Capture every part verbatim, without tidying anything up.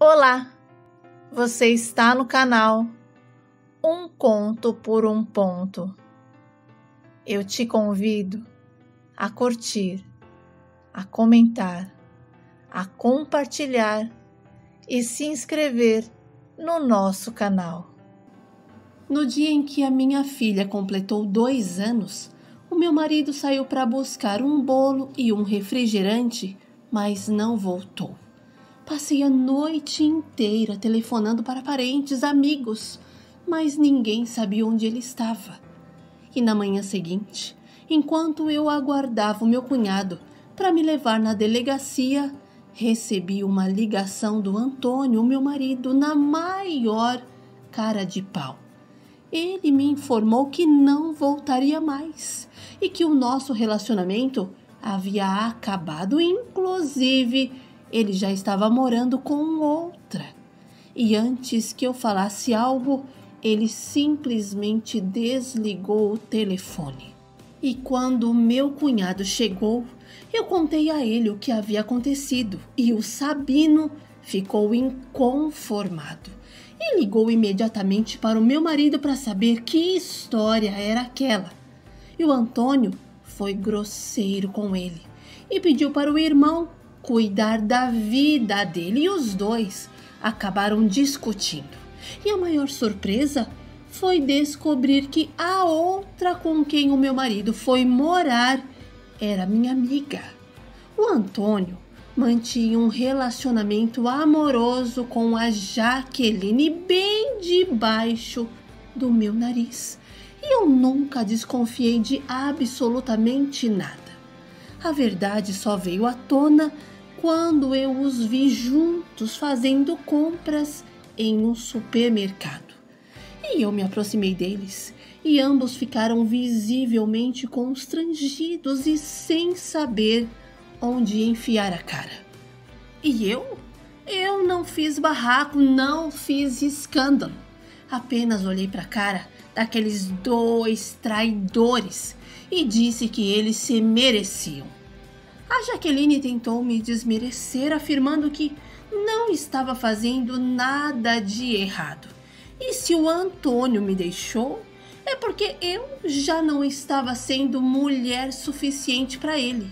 Olá, você está no canal Um Conto por um Ponto. Eu te convido a curtir, a comentar, a compartilhar e se inscrever no nosso canal. No dia em que a minha filha completou dois anos, o meu marido saiu para buscar um bolo e um refrigerante, mas não voltou. Passei a noite inteira telefonando para parentes, amigos, mas ninguém sabia onde ele estava. E na manhã seguinte, enquanto eu aguardava o meu cunhado para me levar na delegacia, recebi uma ligação do Antônio, meu marido, na maior cara de pau. Ele me informou que não voltaria mais e que o nosso relacionamento havia acabado, inclusive ele já estava morando com outra. E antes que eu falasse algo, ele simplesmente desligou o telefone. E quando o meu cunhado chegou, eu contei a ele o que havia acontecido e o Sabino ficou inconformado. E ligou imediatamente para o meu marido para saber que história era aquela. E o Antônio foi grosseiro com ele e pediu para o irmão cuidar da vida dele, e os dois acabaram discutindo. E a maior surpresa foi descobrir que a outra com quem o meu marido foi morar era minha amiga. O Antônio mantinha um relacionamento amoroso com a Jaqueline bem debaixo do meu nariz. E eu nunca desconfiei de absolutamente nada. A verdade só veio à tona quando eu os vi juntos fazendo compras em um supermercado. E eu me aproximei deles e ambos ficaram visivelmente constrangidos e sem saber onde enfiar a cara. E eu? Eu não fiz barraco, não fiz escândalo. Apenas olhei para a cara daqueles dois traidores e disse que eles se mereciam. A Jaqueline tentou me desmerecer, afirmando que não estava fazendo nada de errado. E se o Antônio me deixou, é porque eu já não estava sendo mulher suficiente para ele.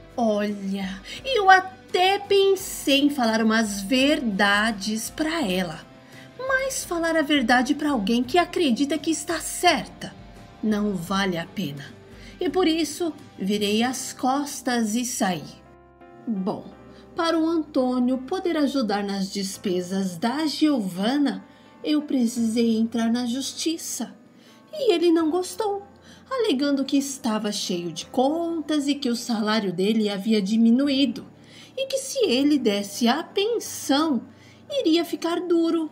Olha, eu até pensei em falar umas verdades para ela, mas falar a verdade para alguém que acredita que está certa não vale a pena. E por isso virei as costas e saí. Bom, para o Antônio poder ajudar nas despesas da Giovana, eu precisei entrar na justiça. E ele não gostou, alegando que estava cheio de contas e que o salário dele havia diminuído, e que se ele desse a pensão, iria ficar duro.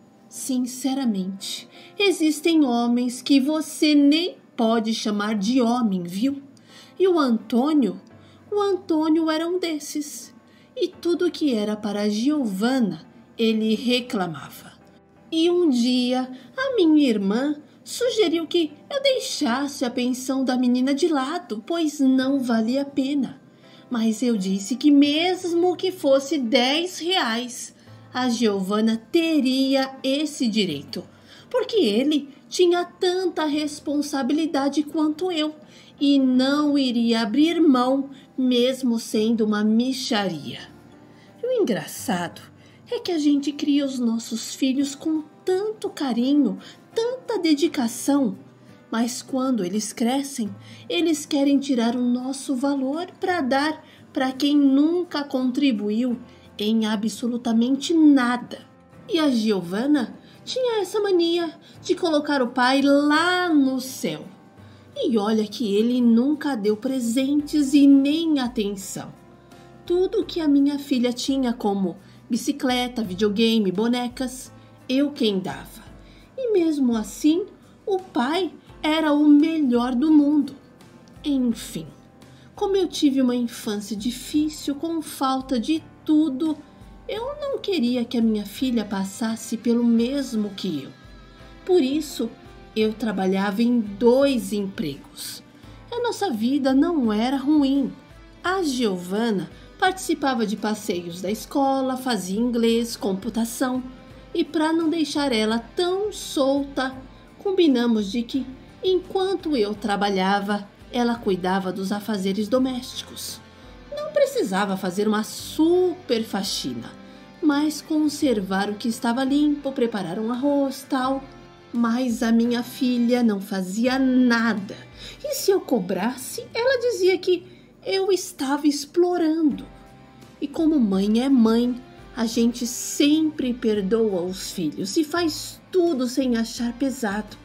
Sinceramente, existem homens que você nem pode chamar de homem, viu? E o Antônio, o Antônio era um desses. E tudo que era para a Giovana, ele reclamava. E um dia, a minha irmã sugeriu que eu deixasse a pensão da menina de lado, pois não valia a pena. Mas eu disse que mesmo que fosse dez reais, a Giovana teria esse direito, porque ele tinha tanta responsabilidade quanto eu e não iria abrir mão, mesmo sendo uma mixaria. E o engraçado é que a gente cria os nossos filhos com tanto carinho, tanta dedicação, mas quando eles crescem, eles querem tirar o nosso valor para dar para quem nunca contribuiu em absolutamente nada. E a Giovana tinha essa mania de colocar o pai lá no céu. E olha que ele nunca deu presentes e nem atenção. Tudo que a minha filha tinha, como bicicleta, videogame, bonecas, eu quem dava. E mesmo assim, o pai era o melhor do mundo. Enfim, como eu tive uma infância difícil, com falta de tudo, eu não queria que a minha filha passasse pelo mesmo que eu. Por isso, eu trabalhava em dois empregos. A nossa vida não era ruim. A Giovana Participava de passeios da escola, fazia inglês, computação, e para não deixar ela tão solta, combinamos de que, enquanto eu trabalhava, ela cuidava dos afazeres domésticos. Não precisava fazer uma super faxina, mas conservar o que estava limpo, preparar um arroz, tal. Mas a minha filha não fazia nada. E se eu cobrasse, ela dizia que eu estava explorando. E como mãe é mãe, a gente sempre perdoa os filhos e faz tudo sem achar pesado.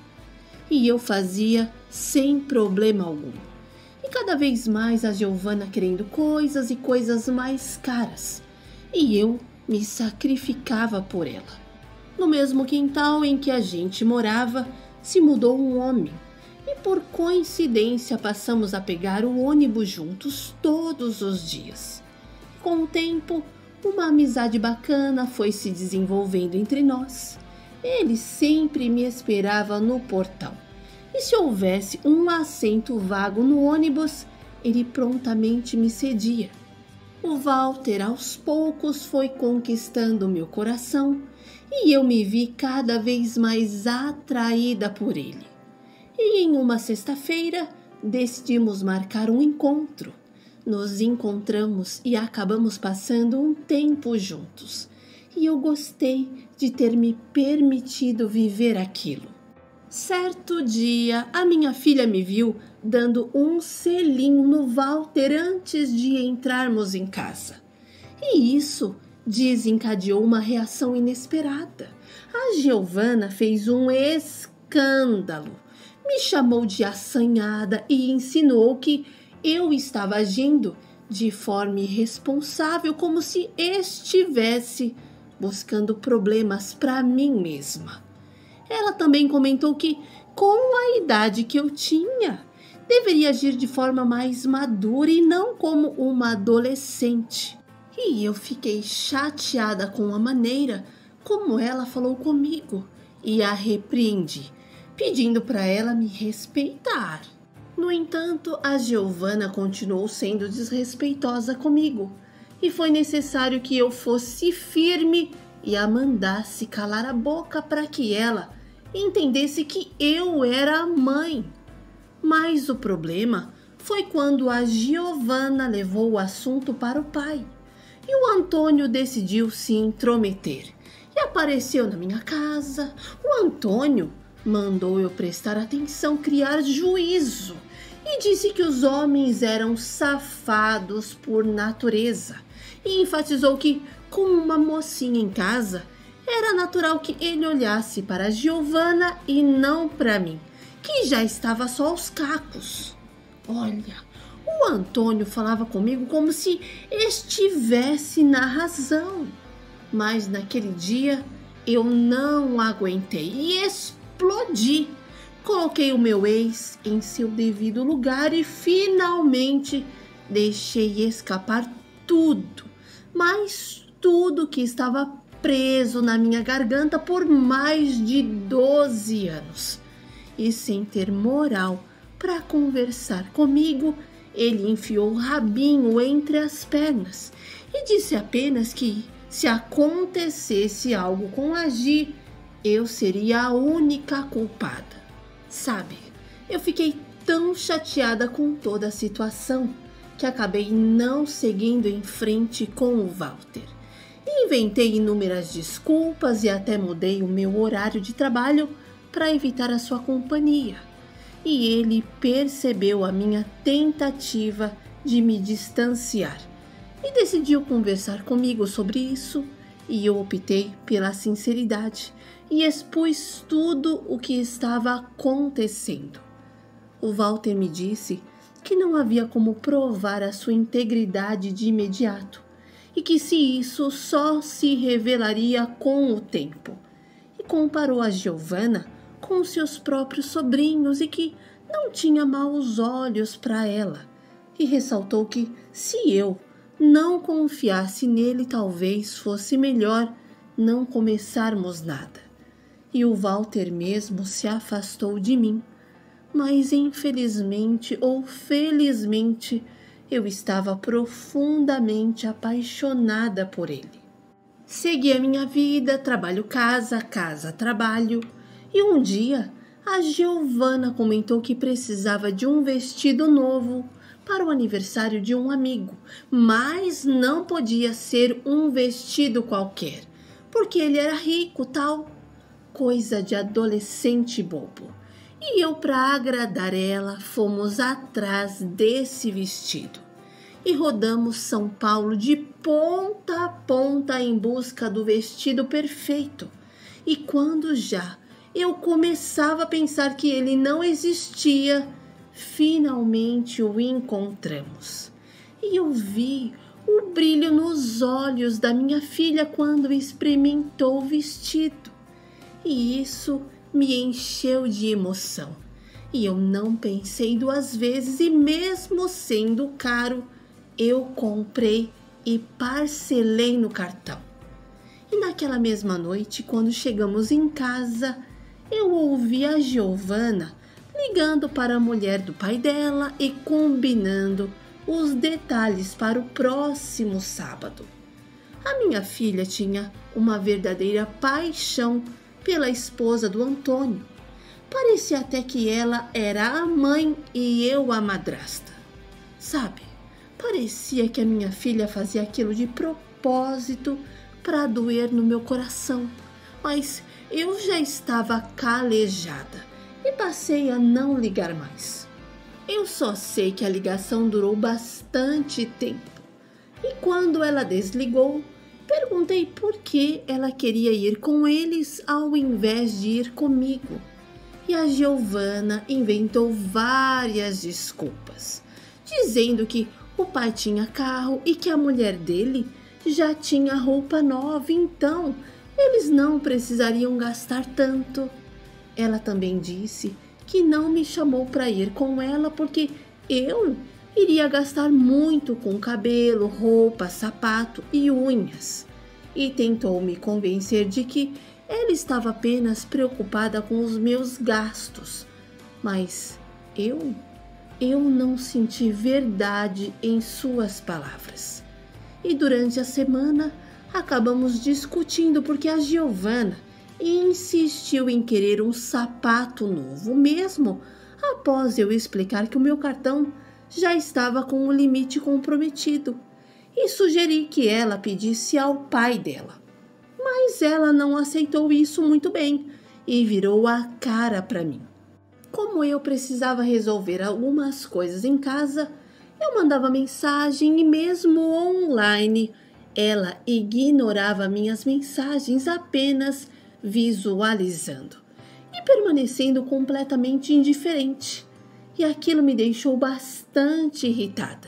E eu fazia sem problema algum. E cada vez mais a Giovana querendo coisas e coisas mais caras. E eu me sacrificava por ela. No mesmo quintal em que a gente morava, se mudou um homem. E por coincidência passamos a pegar o ônibus juntos todos os dias. Com o tempo, uma amizade bacana foi se desenvolvendo entre nós. Ele sempre me esperava no portão. E se houvesse um assento vago no ônibus, ele prontamente me cedia. O Walter, aos poucos, foi conquistando meu coração e eu me vi cada vez mais atraída por ele. E em uma sexta-feira, decidimos marcar um encontro. Nos encontramos e acabamos passando um tempo juntos. E eu gostei de ter me permitido viver aquilo. Certo dia, a minha filha me viu dando um selinho no Walter antes de entrarmos em casa. E isso desencadeou uma reação inesperada. A Giovana fez um escândalo. Me chamou de assanhada e insinuou que eu estava agindo de forma irresponsável, como se estivesse buscando problemas para mim mesma. Ela também comentou que, com a idade que eu tinha, deveria agir de forma mais madura e não como uma adolescente. E eu fiquei chateada com a maneira como ela falou comigo e a repreendi, pedindo para ela me respeitar. No entanto, a Giovana continuou sendo desrespeitosa comigo e foi necessário que eu fosse firme e a mandasse calar a boca para que ela entendesse que eu era a mãe. Mas o problema foi quando a Giovana levou o assunto para o pai e o Antônio decidiu se intrometer e apareceu na minha casa. O Antônio mandou eu prestar atenção, criar juízo e disse que os homens eram safados por natureza e enfatizou que, com uma mocinha em casa, era natural que ele olhasse para a Giovana e não para mim, que já estava só aos cacos. Olha, o Antônio falava comigo como se estivesse na razão, mas naquele dia eu não aguentei e explodi. Coloquei o meu ex em seu devido lugar e finalmente deixei escapar tudo, mas tudo que estava preso na minha garganta por mais de doze anos. E sem ter moral para conversar comigo, ele enfiou o rabinho entre as pernas e disse apenas que, se acontecesse algo com a Gi, eu seria a única culpada. Sabe, eu fiquei tão chateada com toda a situação que acabei não seguindo em frente com o Walter. Inventei inúmeras desculpas e até mudei o meu horário de trabalho para evitar a sua companhia. E ele percebeu a minha tentativa de me distanciar e decidiu conversar comigo sobre isso, e eu optei pela sinceridade e expus tudo o que estava acontecendo. O Walter me disse que não havia como provar a sua integridade de imediato e que se isso só se revelaria com o tempo. E comparou a Giovana com seus próprios sobrinhos e que não tinha maus olhos para ela. E ressaltou que, se eu não confiasse nele, talvez fosse melhor não começarmos nada. E o Walter mesmo se afastou de mim. Mas infelizmente ou felizmente, Eu estava profundamente apaixonada por ele. Segui a minha vida, trabalho, casa, casa, trabalho. E um dia, a Giovana comentou que precisava de um vestido novo para o aniversário de um amigo, mas não podia ser um vestido qualquer, porque ele era rico, tal. Coisa de adolescente bobo. E eu, para agradar ela, fomos atrás desse vestido e rodamos São Paulo de ponta a ponta em busca do vestido perfeito. E quando já eu começava a pensar que ele não existia, finalmente o encontramos. E eu vi o brilho nos olhos da minha filha quando experimentou o vestido. E isso me encheu de emoção. E eu não pensei duas vezes, e mesmo sendo caro, eu comprei e parcelei no cartão. E naquela mesma noite, quando chegamos em casa, eu ouvi a Giovana ligando para a mulher do pai dela e combinando os detalhes para o próximo sábado. A minha filha tinha uma verdadeira paixão pela esposa do Antônio. Parecia até que ela era a mãe e eu a madrasta. Sabe, parecia que a minha filha fazia aquilo de propósito para doer no meu coração, mas eu já estava calejada e passei a não ligar mais. Eu só sei que a ligação durou bastante tempo e quando ela desligou, perguntei por que ela queria ir com eles ao invés de ir comigo. E a Giovana inventou várias desculpas, dizendo que o pai tinha carro e que a mulher dele já tinha roupa nova, então eles não precisariam gastar tanto. Ela também disse que não me chamou para ir com ela porque eu iria gastar muito com cabelo, roupa, sapato e unhas. E tentou me convencer de que ela estava apenas preocupada com os meus gastos. Mas eu, eu não senti verdade em suas palavras. E durante a semana acabamos discutindo porque a Giovana insistiu em querer um sapato novo, mesmo após eu explicar que o meu cartão já estava com o limite comprometido, e sugeri que ela pedisse ao pai dela. Mas ela não aceitou isso muito bem e virou a cara para mim. Como eu precisava resolver algumas coisas em casa, eu mandava mensagem e mesmo online, ela ignorava minhas mensagens apenas visualizando e permanecendo completamente indiferente. E aquilo me deixou bastante irritada.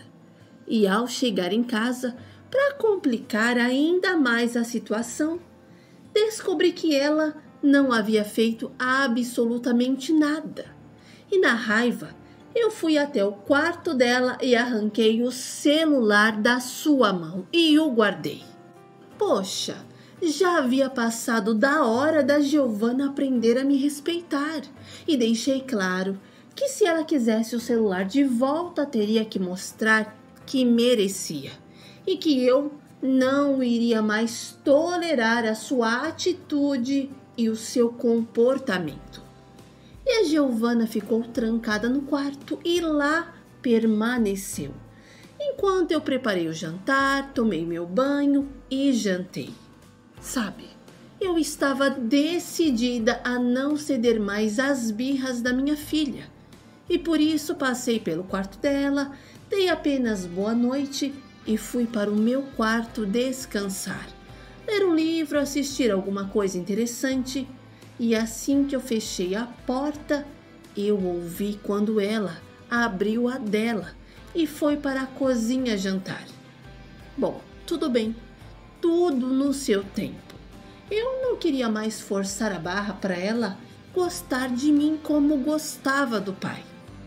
E ao chegar em casa, para complicar ainda mais a situação, descobri que ela não havia feito absolutamente nada. E na raiva, eu fui até o quarto dela e arranquei o celular da sua mão e o guardei. Poxa, já havia passado da hora da Giovana aprender a me respeitar e deixei claro que se ela quisesse o celular de volta, teria que mostrar que merecia e que eu não iria mais tolerar a sua atitude e o seu comportamento. E a Giovana ficou trancada no quarto e lá permaneceu, enquanto eu preparei o jantar, tomei meu banho e jantei. Sabe, eu estava decidida a não ceder mais às birras da minha filha. E por isso passei pelo quarto dela, dei apenas boa noite e fui para o meu quarto descansar, ler um livro, assistir alguma coisa interessante. E assim que eu fechei a porta, eu ouvi quando ela abriu a dela e foi para a cozinha jantar. Bom, tudo bem, tudo no seu tempo. Eu não queria mais forçar a barra para ela gostar de mim como gostava do pai.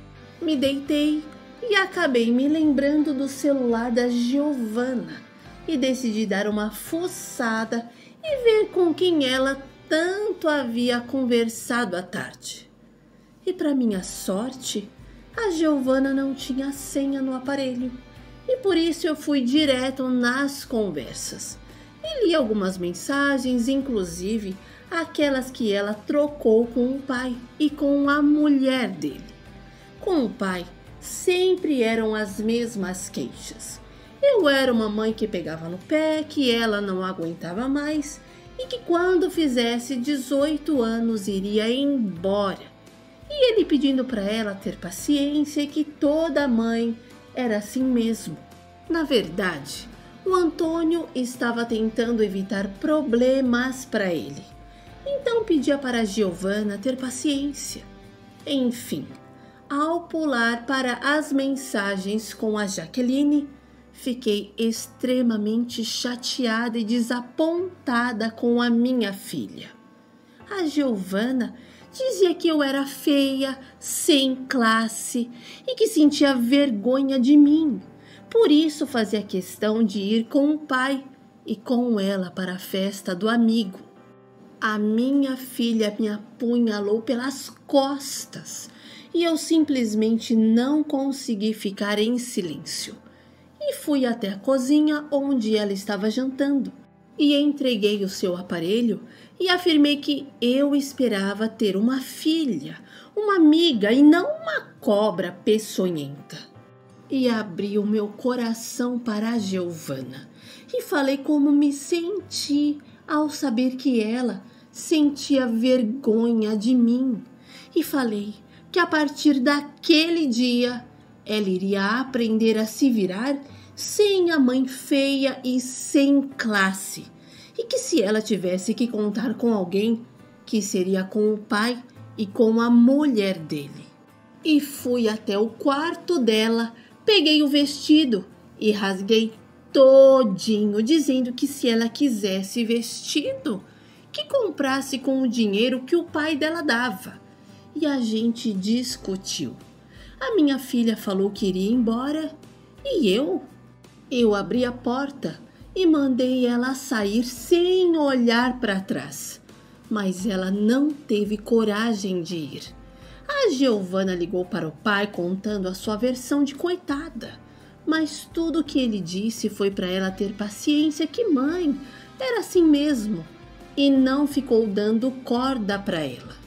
Me deitei e acabei me lembrando do celular da Giovana e decidi dar uma fuçada e ver com quem ela tanto havia conversado à tarde. E para minha sorte, a Giovana não tinha senha no aparelho e por isso eu fui direto nas conversas. E li algumas mensagens, inclusive aquelas que ela trocou com o pai e com a mulher dele. Com o pai, sempre eram as mesmas queixas. Eu era uma mãe que pegava no pé, que ela não aguentava mais e que quando fizesse dezoito anos iria embora. E ele pedindo para ela ter paciência e que toda mãe era assim mesmo. Na verdade, o Antônio estava tentando evitar problemas para ele. Então pedia para a Giovana ter paciência. Enfim, ao pular para as mensagens com a Jaqueline, fiquei extremamente chateada e desapontada com a minha filha. A Giovana dizia que eu era feia, sem classe e que sentia vergonha de mim. Por isso fazia questão de ir com o pai e com ela para a festa do amigo. A minha filha me apunhalou pelas costas e eu simplesmente não consegui ficar em silêncio. E fui até a cozinha onde ela estava jantando e entreguei o seu aparelho e afirmei que eu esperava ter uma filha, uma amiga e não uma cobra peçonhenta. E abri o meu coração para a Giovana e falei como me senti ao saber que ela sentia vergonha de mim. E falei que a partir daquele dia ela iria aprender a se virar sem a mãe feia e sem classe. E que se ela tivesse que contar com alguém, que seria com o pai e com a mulher dele. E fui até o quarto dela, peguei o vestido e rasguei todinho, dizendo que se ela quisesse vestido, que comprasse com o dinheiro que o pai dela dava. E a gente discutiu. A minha filha falou que iria embora e eu? Eu abri a porta e mandei ela sair sem olhar para trás. Mas ela não teve coragem de ir. A Giovana ligou para o pai contando a sua versão de coitada. Mas tudo que ele disse foi para ela ter paciência, que mãe era assim mesmo. E não ficou dando corda para ela.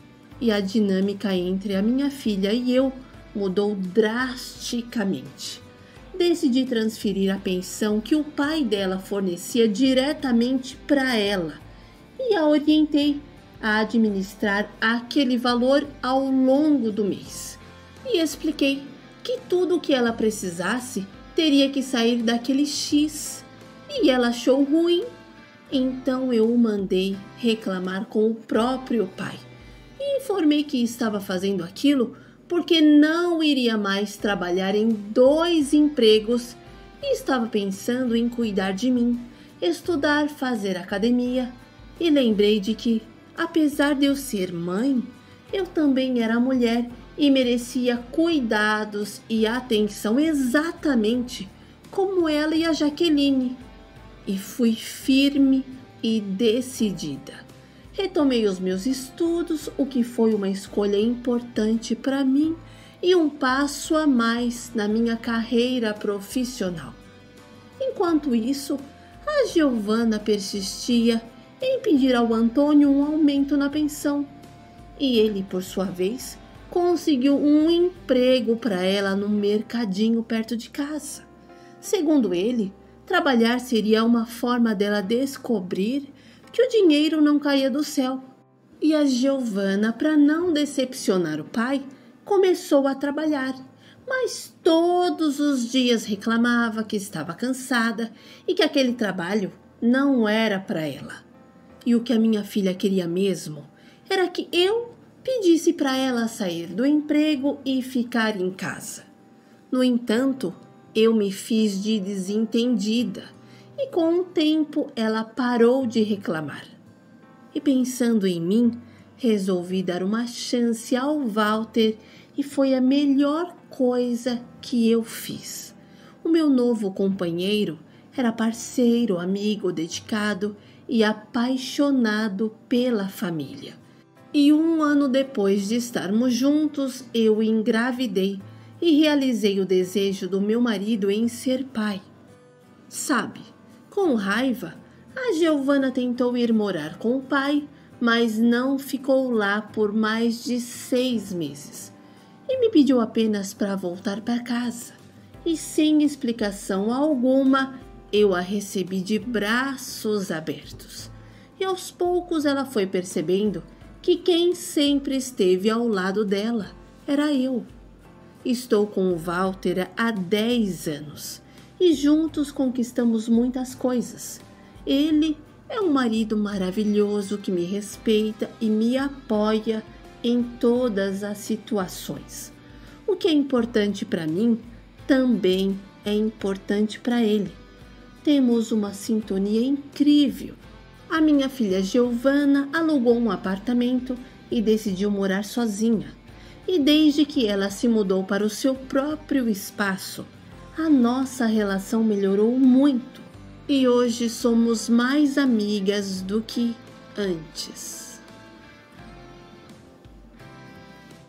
E a dinâmica entre a minha filha e eu mudou drasticamente. Decidi transferir a pensão que o pai dela fornecia diretamente para ela e a orientei a administrar aquele valor ao longo do mês. E expliquei que tudo o que ela precisasse teria que sair daquele X. E ela achou ruim, então eu o mandei reclamar com o próprio pai. E informei que estava fazendo aquilo porque não iria mais trabalhar em dois empregos e estava pensando em cuidar de mim, estudar, fazer academia. E lembrei de que, apesar de eu ser mãe, eu também era mulher e merecia cuidados e atenção exatamente como ela e a Jaqueline. E fui firme e decidida. Retomei os meus estudos, o que foi uma escolha importante para mim e um passo a mais na minha carreira profissional. Enquanto isso, a Giovana persistia em pedir ao Antônio um aumento na pensão. E ele, por sua vez, conseguiu um emprego para ela num mercadinho perto de casa. Segundo ele, trabalhar seria uma forma dela descobrir que o dinheiro não caía do céu. E a Giovana, para não decepcionar o pai, começou a trabalhar, mas todos os dias reclamava que estava cansada e que aquele trabalho não era para ela. E o que a minha filha queria mesmo era que eu pedisse para ela sair do emprego e ficar em casa. No entanto, eu me fiz de desentendida e com o tempo ela parou de reclamar. E pensando em mim, resolvi dar uma chance ao Walter e foi a melhor coisa que eu fiz. O meu novo companheiro era parceiro, amigo, dedicado e apaixonado pela família. E um ano depois de estarmos juntos, eu engravidei e realizei o desejo do meu marido em ser pai. Sabe, com raiva, a Giovana tentou ir morar com o pai, mas não ficou lá por mais de seis meses e me pediu apenas para voltar para casa. E sem explicação alguma, eu a recebi de braços abertos. E aos poucos ela foi percebendo que quem sempre esteve ao lado dela era eu. Estou com o Walter há dez anos e juntos conquistamos muitas coisas. Ele é um marido maravilhoso que me respeita e me apoia em todas as situações. O que é importante para mim também é importante para ele. Temos uma sintonia incrível. A minha filha Giovana alugou um apartamento e decidiu morar sozinha. E desde que ela se mudou para o seu próprio espaço, a nossa relação melhorou muito. E hoje somos mais amigas do que antes.